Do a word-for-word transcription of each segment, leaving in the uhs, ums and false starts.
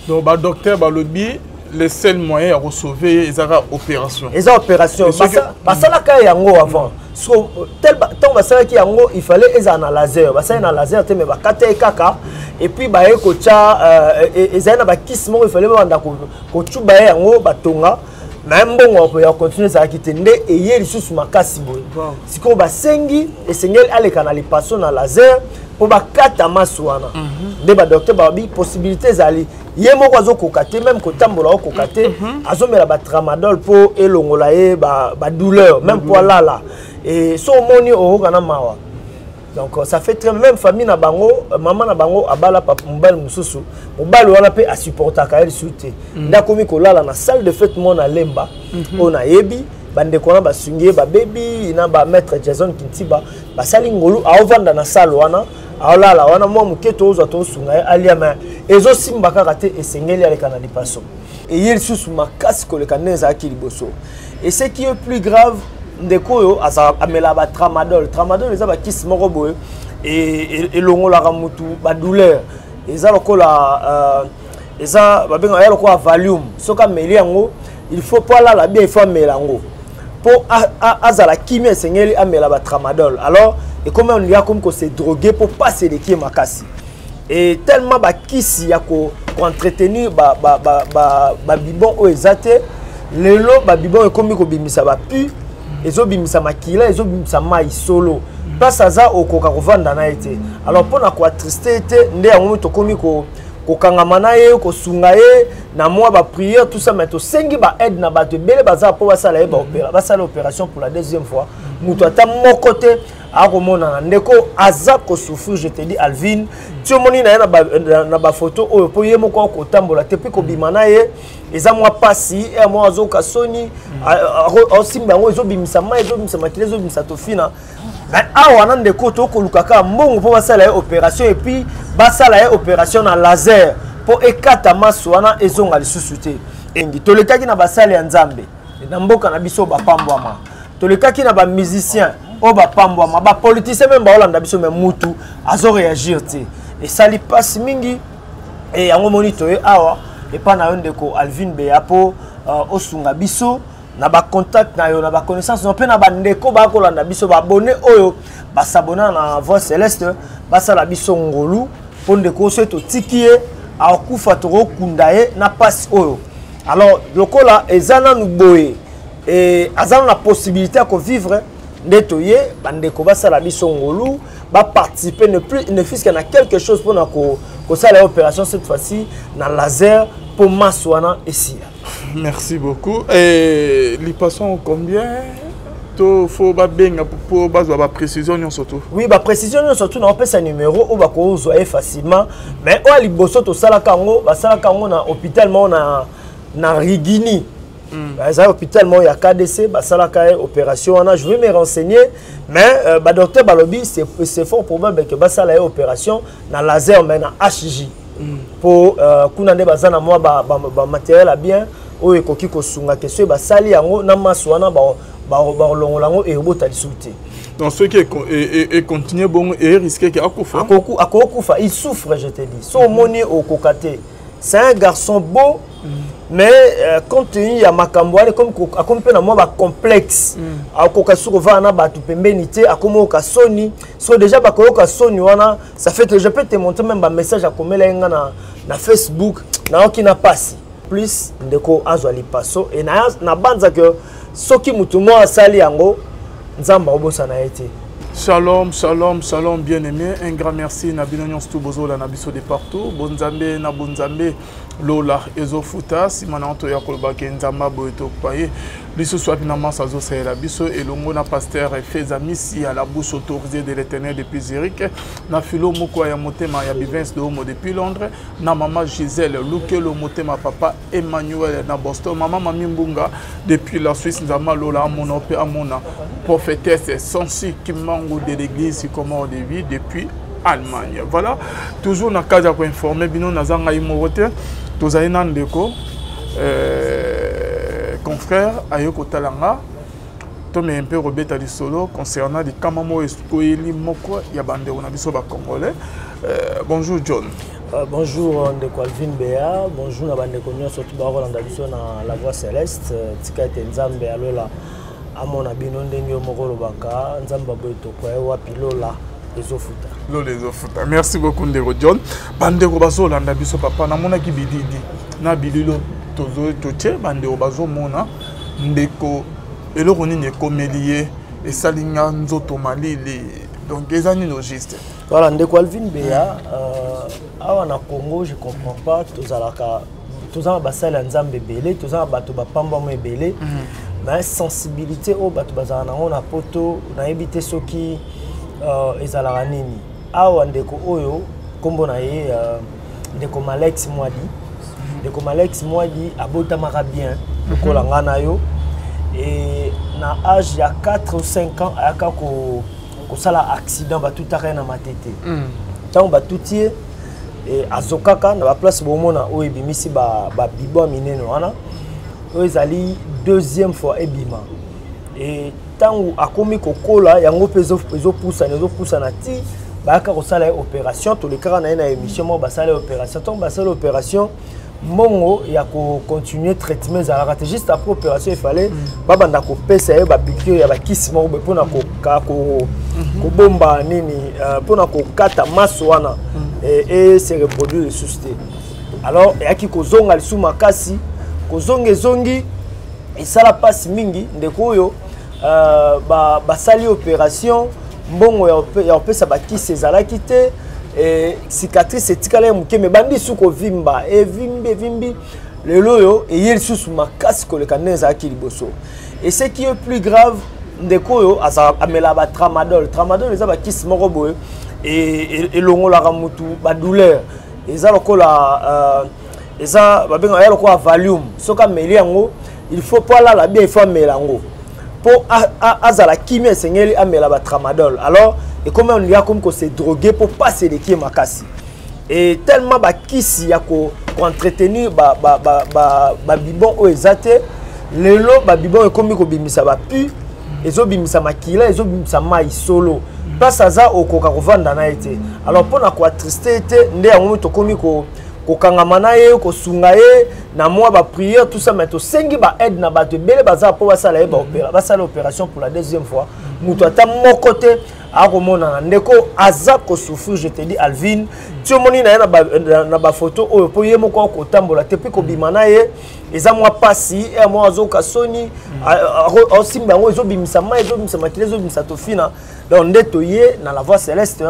Donc ba docteur ba lobby les seuls moyens à sauver les opérations. Les opérations. Parce que là yango avant. So tel tant basala ki yango il fallait les en laser. Basala na laser te me ba kata kaka et puis ba e ko cha ezana ba kismo il fallait banda ko ko chuba yango batonga. Même bon on peut continuer ça qui tende et hier sous makasi boy. Siko ba sengi et sengel ale kanali passo na laser pour ba kata maswana. De ba docteur ba bi possibilité zali yemo kwazo kokate même ko tambola ko kokate azomela ba tramadol pour elongola e ba ba douleur même pour là là et so moni o kana mawa. Donc ça fait très même famille na bango maman na bango abala papa mbal mususu mbal wana pe a supporter ka elle suite ndakomi ko lala na salle de fête mon na lemba on a yebi bande ko na ba sungie ba baby na ba maître Jason Kintiba ba sali ngolu a ovanda na salle wana a lala wana mo muketo ozo to sunga aliama ezo simba kaka te esengeli ale kana lipaso et il susu makasi ko le kaneza akiliboso et ce qui est plus grave ndeko asa amela ba tramadol tramadol eza ba kisi moko boye et elongola ka mutu ba douleur eza lokola euh eza ba benga yalo ko volume soka meli yango il faut pas là la bien il faut melango pour azala kimia sengeli amela ba tramadol alors et comme on lui a comme que c'est drogué pour passer les qui makasi et tellement ba kisi ya ko entretenir ba ba ba ba bibon o ezate lelo ba bibon e comme ko bimisa ba pu ezo bimisa makila ezo bimisa mai solo pas ça au koka kovanda na été alors pour na ko tristesse été nde yango to komi ko ko kangama na ye ko sunga ye na moi ba prière tout ça mais to sengi ba aide na ba te bele baza po ba sala ba opéra ba sala opération pour la deuxième fois muto ata mon côté a komona ndeko aza ko souffrir je te dis Alvin tu moni na na ba na ba photo oyo po ye moko ko tambola te puis ko bimana ye eza moi pasi et moi azo ka soni o simba ngo ezo bimisa ma ezo bimisa makile ezo bimisa to fina mais awa na ndeko to ko lukaka mbongo po ba sala opération et puis ba sala opération na laser po ekata maswana ezonga lisusu te engi to lekaki na ba sala ya nzambe na mboka na biso ba pambwama to lekaki na ba musicien o ba pambwama ba politicien même ba olanda biso même mutu azo réagir te et ça li passe mingi et yango monito e awa et pas na ndeko Alvin Beapo osunga biso na ba contact na yo na ba connaissance no pe na ba ndeko ba ko landa biso ba abonné oyo ba s'abonner na Voix Céleste ba sala biso ngolu pour ndeko so to tikie a kufa to kundaye na passe oyo alors lokola ezana nuboye et azana la possibilité à vivre netoye bandeko ba sala biso ngolu ba participer ne plus ne fût-ce qu'il y a quelque chose pour na ko ko sala opération cette fois-ci na laser pour maswana ici. Merci beaucoup. Et les passons combien? Il faut pour ba précision surtout. Oui, ba précision surtout na opesa numéro ou ba ko zoe facilement mais o ali boso to sala kango ba sala kango na hôpital mo na na Rigini. À l'hôpital, il y a K D C, il opération. Je vais me renseigner, mais le euh, docteur Balobi, c'est fort probable que ça ait opération dans laser, mais dans H J. Pour qu'on ait des matériel bien, ou que ko sunga que ce sali yango na maswana ba ba longolango et robota disouté. Donc ceux qui est continuer bon et risquer qu'il akufa. Akoku akokufa, il souffre je te dis. Son moni au kokate. C'est un garçon beau. Mais euh, compte tenu ya makambo ale comme comme pe na moi ba complexe a ko ka suko va na ba tu pembenité a comme ka soni so déjà ba ko ka soni wana ça fait que je peux te montrer même ba message a komela nga na na Facebook na ki na passe plus ndeko azwali passo et na na banza que soki mutu mo asali yango nzamba obosa na été. Shalom, shalom, shalom, bien-aimé. Un grand merci. Nabinonion Stubozo, la Nabiso de partout. Bonzambe, Nabonzambe, Lola, Ezofuta, Simananto Yakolba, Kenzama, Boeto, Paye. Biso soit finalement Sazo Saïla Biso et le mona pasteur fait ici à la bouche autorisée de l'éternel depuis Zurich. Na filo moko ya motema ya Bivens de Homo depuis Londres. Na maman Gisèle, Luke le motema papa Emmanuel na Boston. Maman Mami Mbunga depuis la Suisse. Nzama Lola Amona Pe Amona. Prophétesse Sansi Kimango de l'église comment on vit depuis Allemagne. Voilà. Toujours na casa pour informer. Bino Nazanga Imorote. Tozaina Ndeko. Confrère Ayoko Talanga, Tom et un peu Robert Solo concernant les Kamamo et Skoeli Moko Yabande on a biso ba congolais. Bonjour John. Euh, bonjour Ndeko Alvin Béa, bonjour na bande konyo surtout ba Rolanda biso na la voix céleste tika ete nzambe alola amona bino ndenge moko lobaka nzambe boito kwa wa pilola ezofuta lola ezofuta. Merci beaucoup Ndeko John. Bande ko bazolanda biso papa na mona ki bididi na bililo tozo totie bande ko bazomona ndeko eloko nini ekomelie esalinga nzoto malili donc ezani logiste. Voilà, Ndeko Alvin Béa, euh, awa na Congo, je comprends pas, tous à la tous en basal nzambe belé, tous en bato ba pamba mo belé, mais sensibilité au bato bazana on a poto, na éviter ceux qui euh ezala nini. Awa Ndeko oyo, kombo na ye Ndeko Malex Mwadi, Ndeko Malex Mwadi abota mara bien, ko la ngana yo et na âge ya quatre ou cinq ans aka ko ko sala accident ba tout arrêt na matete tant ba toutier et azokaka na ba place bomona o ebimisi ba ba bibo mineno wana o ezali deuxième fois ebima et tant akomi kokola yango pezo pezo poussa nezo poussa na ti ba ka ko sala opération to le kara na na émission mo ba sala opération tant ba sala opération mongo ya ko continuer traitement za la juste après opération il fallait baba ndako pesa yo ba piqûre ya ba kisimo be pona ko ka ko ko bomba nini pona ko kata maso wana et se reproduire susté alors ya ki ko zonga lisu makasi ko zonge zongi et ça la passe mingi ndeko yo ba ba sali opération mbongo ya pesa ba kisi za la kité et cicatrice etikala muke me bandi suko vimba e vimbe vimbi le loyo et yel sous makasi ko le kaneza ki liboso et ce qui est plus grave ndeko yo asa amela ba tramadol tramadol eza ba kisi moko boye et et longo la ramutu ba douleur eza lokola euh eza ba benga ya lokola volume soka meli yango il faut pas la la bien il faut melango pour azala kimia sengeli amela ba tramadol alors et comment on lui a comme qu'on s'est drogué pour passer les qui makasi et tellement ba kisi ya ko entretenir ba ba ba ba ba bibon o ezate lelo ba bibon e comme ko bimisa ba pu ezo bimisa makila ezo bimisa mai solo pas ça au koka ko vanda na été alors pour na ko tristesse été nde ya moto komi ko ko kangamana ye ko sunga ye na moi ba prière tout ça mais to sengi ba aide na ba te bele baza po ba sala ba opéra ba sala opération pour la deuxième fois muto ata mon côté a komona ndeko aza ko souffrir je te dis Alvin tu moni na na ba na ba photo oyo po yemo ko ko tambola te pe ko bimana ye eza moi pasi e moi azo kasoni o simba ngo ezo bimisa ma ezo bimisa makile ezo bimisa to fina donc ndeto ye na la voix céleste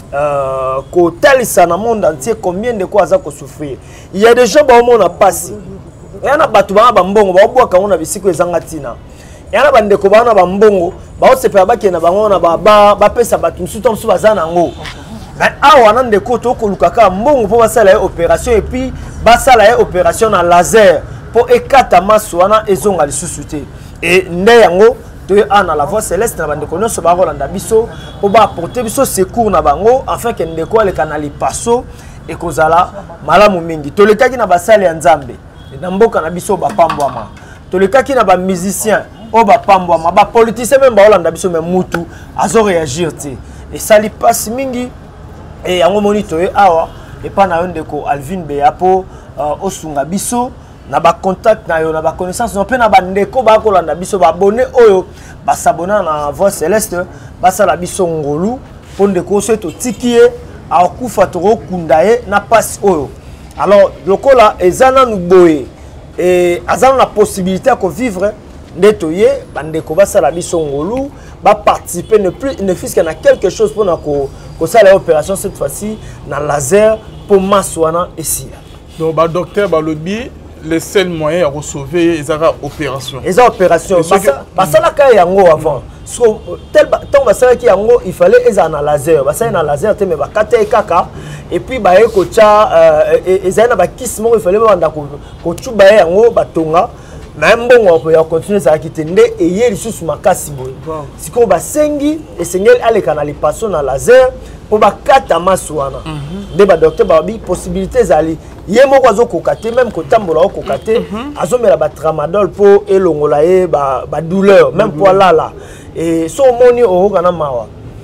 euh ko talisa na monde entier combien de quoi aza ko souffrir il y a des gens ba mo na pasi ya na batu ba mbongo ba obwaka ngo na bisiko ezanga tina yana bande ko bana ba mbongo ba osepa bake na bango na ba ba pesa batu nsuto nsu bazana ngo mais awa na ndeko to ko lukaka mbongo po basala opération et puis basala opération na laser po ekata maso wana ezonga lisusu te et nde yango to ana la voix céleste na bande ko nyonso ba rolanda biso po ba apporter biso secours na bango afin que ndeko ale kanali paso et kozala malamu mingi to lekaki na basala ya nzambe na mboka na biso ba pambwama to lekaki na ba musicien o ba pambwama ba politicien même ba rolanda biso même mutu azo réagir te et ça li passe mingi et yango monito e awa et pas na ndeko Alvin Béa po osunga biso na ba contact na yo na ba connaissance no pe na ba ndeko ba ko landa biso ba abonné oyo ba s'abonner na voix céleste ba sala biso ngolu po ndeko so to tikie a kufa to kundaye na passe oyo alors lokola ezana nuboye et azana la possibilité à vivre ndetoye bandeko ba sala biso ngolu ba participer ne plus ne fût-ce qu'il y a quelque chose pour na ko ko sala opération cette fois-ci na laser pour maswana ici donc ba docteur ba lobby le seul moyen à sauver les opérations. Les opérations. Parce que ça yango avant. So tel temps basala ki yango il fallait les en laser. Basala na laser te me ba kata kaka et puis ba e ko cha ezana ba kismo il fallait banda ko ko chuba yango batonga. Même bon on peut continuer ça qui tende et hier sous makasi boy. Siko ba sengi et sengel ale kanali passo na laser pour ba kata maswana. De ba docteur ba bi possibilité zali yemo kwazo kokate même ko tambola ko kokate azomela ba tramadol pour elongola ye ba ba douleur même pour là là et so moni o kana mawa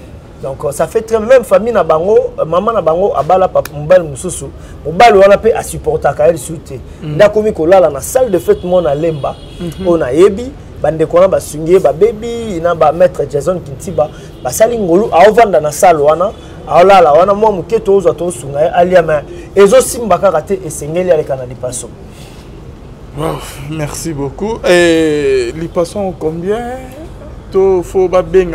Donc ça fait très même famille na bango maman na bango abala papa mobali mususu mobali wana pe a supporter ka elle soute nda komi ko lala na salle de fête mon na lemba on a yebi bande ko na ba sungie ba baby na ba maître Jason Kintiba ba sali ngolu a ovanda na salle wana a lala wana mo muketo ozo to sunga aliama ezo simba kaka te esengeli ale kana lipaso. Wow, merci beaucoup. Et lipaso combien? Il faut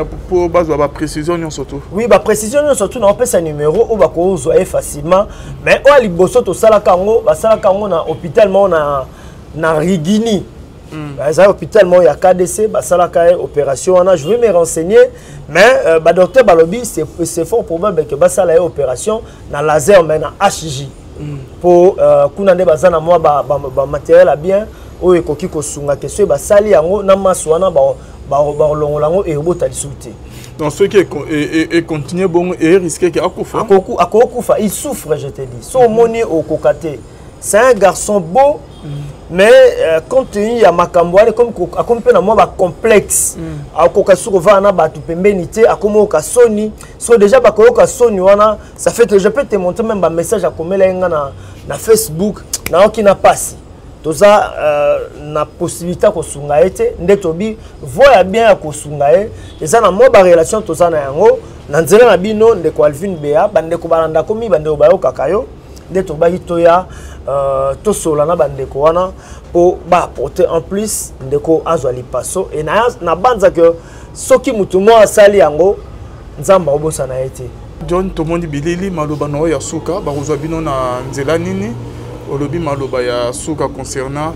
avoir précision surtout. Oui, bah précision surtout on peut sa numéro ou bah qu'on facilement. Mais on a les bossos au Salakango, bah Salakango na hôpital mon na na Rigini. Bah ça hôpital mon y a K D C, bah Salakaye opération on a. Je vais me renseigner, mais bah docteur Balobi c'est c'est fort probable que bah ça la opération na laser mais na H J pour kunande bazana moi bah bah matériel à bien. O ekoki ko sunga ke so ba sali yango na maswana ba ba longolango e bota lisuté. Donc ceux qui et continuer bon et risquer que akufa. Akoku akokufa, il souffre je te dis. So moni au kokate. C'est un garçon beau mais quand il y a makambo comme comme pe na moi ba complexe. Akoka suko na ba tu pembenité akomo ka soni. So déjà ba ko ka soni wana ça fait que je peux te montrer même ba message à komela nga na na Facebook na okina passe. Toza euh, na possibilité ko sunga ete ndetobi voya bien ko sunga e eza na mo ba relation toza na yango na nzela na bino ndeko Alvin Bea bande ko balanda komi bande obayo kakayo ndeto ba hitoya euh to sola na bande ko wana po ba porter en plus ndeko azwa lipaso et na na banza que soki mutumo asali yango nzamba obosa na ete John tomondi bilili maloba no ya suka ba kozwa bino na nzela nini Olobi maloba ya suka concernant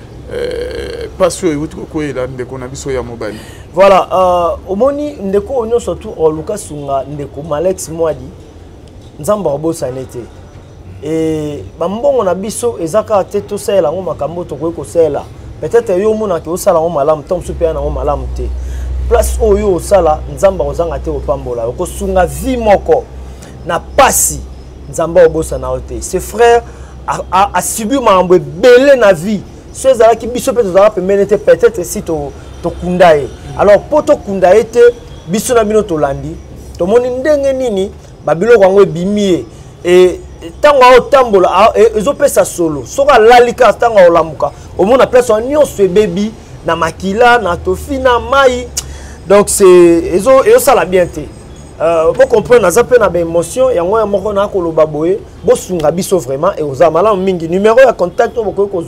euh passion et autre ko ela ndeko na biso ya mobali. Voilà, euh omoni ndeko onyo surtout o Lucas Sunga ndeko Malex Mwadi nzamba obosa nete. Et bambongo na biso ezaka te to sela ngo makambo to ko sela. Peut-être yo mona ke osala ngo malamu tom super na ngo malamu te. Place oyo osala nzamba ozanga te opambola ko sunga vi moko na pasi nzamba obosa na ote. Ses frères a, a, a subi mambo belé na vie. Ceux là qui biso peut être peut-être si to to kundaye. Alors pour to kundaye te biso na bino to landi. To moni ndenge nini babilo kwango bimie et tango o tambola ezo pesa solo. Soka lalika tango o lamuka. Au mona place on nyonso baby na makila na tofi na mai. Donc c'est ezo ezo sala bien te. Euh, vous comprenez, nous avons des émotions et nous avons des collaborateurs. Nous avons vraiment et nous avons mingi numéro de contact pour que vous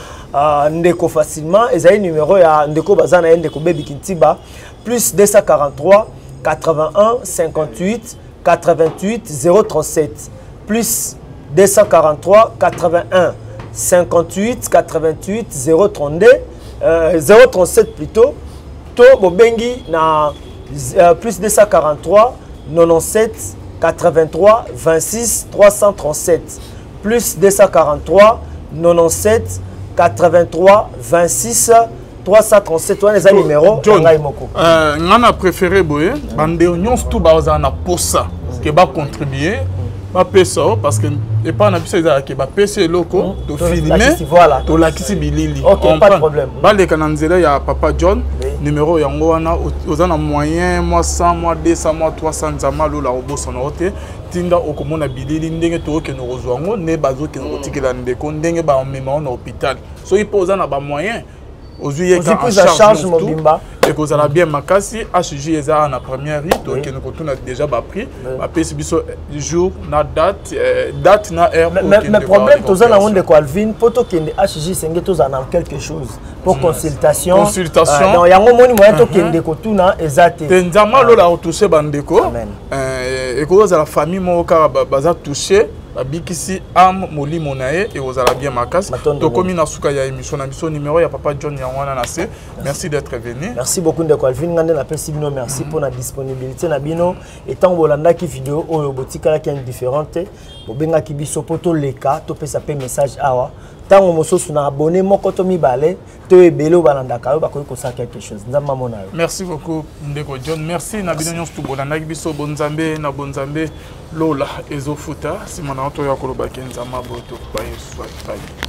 ndeko facilement. Et un numéro ya ndeko bazana ndeko baby Kintiba plus deux cent quarante-trois quatre-vingt-un cinquante-huit quatre-vingt-huit zéro trente-sept plus deux cent quarante-trois quatre-vingt-un cinquante-huit quatre-vingt-huit zéro trente-deux euh, zéro trente-sept plutôt. To bobengi na Euh, plus deux cent quarante-trois quatre-vingt-sept quatre-vingt-trois vingt-six trois cent trente-sept plus deux cent quarante-trois quatre-vingt-sept quatre-vingt-trois vingt-six trois cent trente-sept on les a numéro ngai moko euh ngana préféré boye bande nyonso tout baza na posa que ba contribuer ba pesa parce que et pas na biso za ke ba pesa loko to filmer to lakisi bilili OK pas de problème ba le kananzela ya papa John numéro yango wana ozana moyen moi cent moi deux cents moi trois cents nzama lo la oboso na ote tinda okomona bilili ndenge to ke no rozwango ne bazo ke no tikela ndeko ndenge ba mema na hôpital so il pose na ba moyen ozuye ka en charge mobimba et que ça a bien makasi H J eza na première rite donc nous retourne déjà ba prix ba pesi biso jour na date date na heure mais problème toza na onde ko Alvin poto kende H J senge toza na quelque chose pour consultation consultation donc yango moni moyen to kende ko tuna ezate tenzama lo la toucher bandeko euh et que la famille mo ka baza toucher babikisi am molimo nae et aux ala bien makas to komi na suka ya émission na biso numéro ya papa John ya wana na se merci d'être venu. Merci beaucoup ndeko Alvin ngande na pesi bino merci mm -hmm. pour la disponibilité na bino et tant bolanda ki vidéo oyo botika qui est différente bobenga ki biso poto leka to pesa pe message awa tango mososu na abonné moko to mibale to ebelo balanda ka ba ko ça quelque chose nzamba mona. Merci beaucoup ndeko John merci na bino nyonso to bolanda ki biso bonzambe na bonzambe lola ezofuta simana to ya koloba kenza maboto pa yesu.